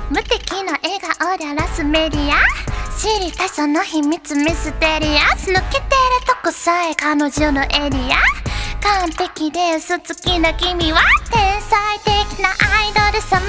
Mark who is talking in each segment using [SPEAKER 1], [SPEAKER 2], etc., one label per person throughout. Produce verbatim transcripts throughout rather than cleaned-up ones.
[SPEAKER 1] 無敵な笑顔で荒らすメディア、知りたいその秘密ミステリアス、抜けてるとこさえ彼女のエリア、完璧で嘘つきな君は天才的なアイドル様。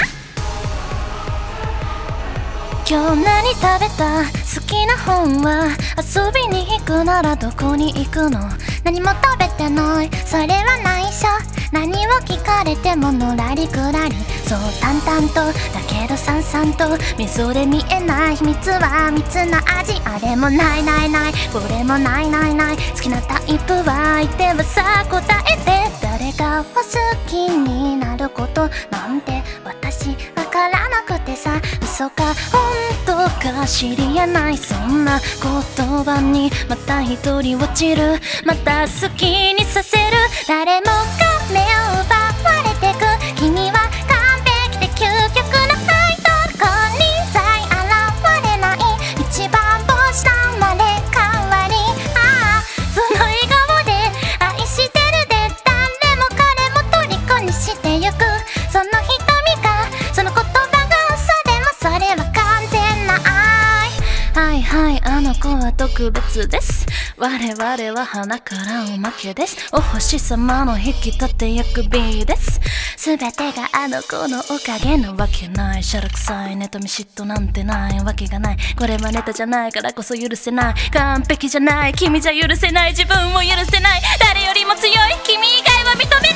[SPEAKER 1] 今日何食べた？好きな本は？遊びに行くならどこに行くの？何も食べてない、それは内緒。何を聞かれてものらりくらり、そう淡々とだけどさんさんと、溝で見えない秘密は蜜な味。あれもないないない、これもないないない、好きなタイプは相手はさあ答えて。誰かを好きになることなんて私わからなくてさ、嘘か本当か知りえない、そんな言葉にまた一人落ちる、また好きにさせる。誰もが目を奪われてく、君は完璧で究極のアイドル。金輪際現れない一番星の生まれ変わり、ああその笑顔で愛してるで誰も彼も虜にしてゆく、その瞳がその言葉が嘘でもそれは完全な愛。はいはい、あの子は特別です、我々は花からおまけです、お星様の引き立て役 B です。全てがあの子のおかげなわけない、しゃらくさい妬み嫉妬なんてないわけがない、これはネタじゃないからこそ許せない、完璧じゃない君じゃ許せない、自分を許せない、誰よりも強い君以外は認めない。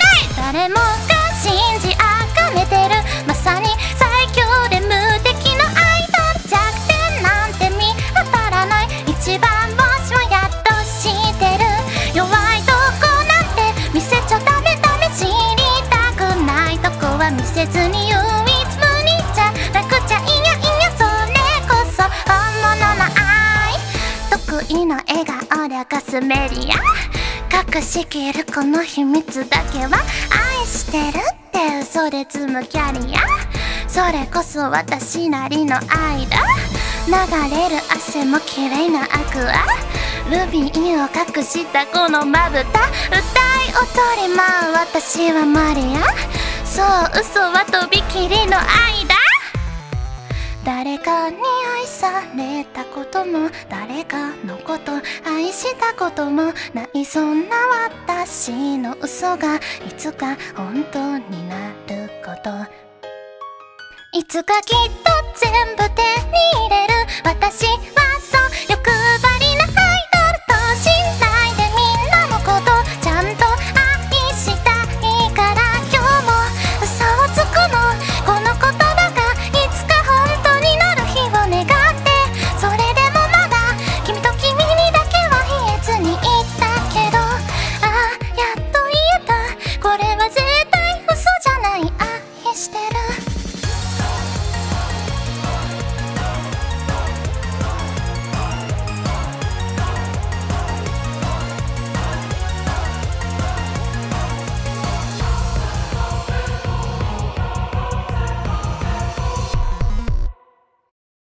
[SPEAKER 1] 誰もが信じ崇めてるまさに最強で無敵のアイドル、弱点なんて見当たらない、一番星をやっと知ってる、弱いとこなんて見せちゃダメダメ、知りたくないとこは見せずに唯一無二じゃなくちゃいやいや、それこそ本物の愛。得意な笑顔で明かすメディア、隠しきるこの秘密だけは愛してるって嘘で積むキャリア、それこそ私なりの愛だ。流れる汗も綺麗なアクア、ルビーを隠したこのまぶた、歌い踊り舞う私はマリア、そう嘘はとびきりの愛だ。誰かに愛されたことも誰かのこと愛したこともない、そんな私の嘘がいつか本当になること、いつかきっと全部手に入れる、私はそう欲張り